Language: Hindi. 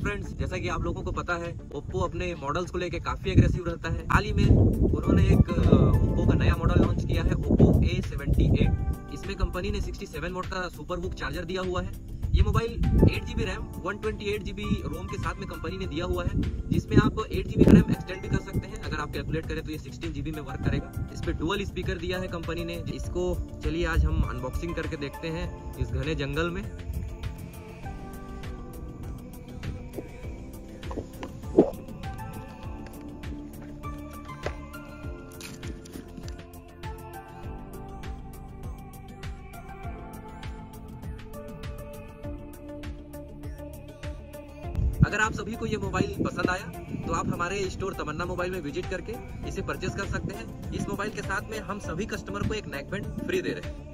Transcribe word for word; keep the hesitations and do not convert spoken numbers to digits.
फ्रेंड्स, जैसा कि आप लोगों को पता है, ओप्पो अपने मॉडल्स को लेके काफी एग्रेसिव रहता है। हाल ही में उन्होंने एक ओप्पो का नया मॉडल लॉन्च किया है, ओप्पो ए सेवेंटी एट। इसमें कंपनी ने सिक्सटी सेवन वोट का सुपर बुक चार्जर दिया हुआ है। ये mobile eight GB RAM one twenty eight GB ROM के साथ में कंपनी ने दिया हुआ है, जिसमें आप एट जीबी रैम एक्सटेंड भी कर सकते हैं। अगर आप कैलकुलेट करें तो ये सिक्सटीन जीबी में वर्क करेगा। इस पे डुअल स्पीकर दिया है कंपनी ने। इसको चलिए आज हम अनबॉक्सिंग करके देखते हैं इस घने जंगल में। अगर आप सभी को ये मोबाइल पसंद आया तो आप हमारे स्टोर तमन्ना मोबाइल में विजिट करके इसे परचेस कर सकते हैं। इस मोबाइल के साथ में हम सभी कस्टमर को एक नेक बैंड फ्री दे रहे हैं।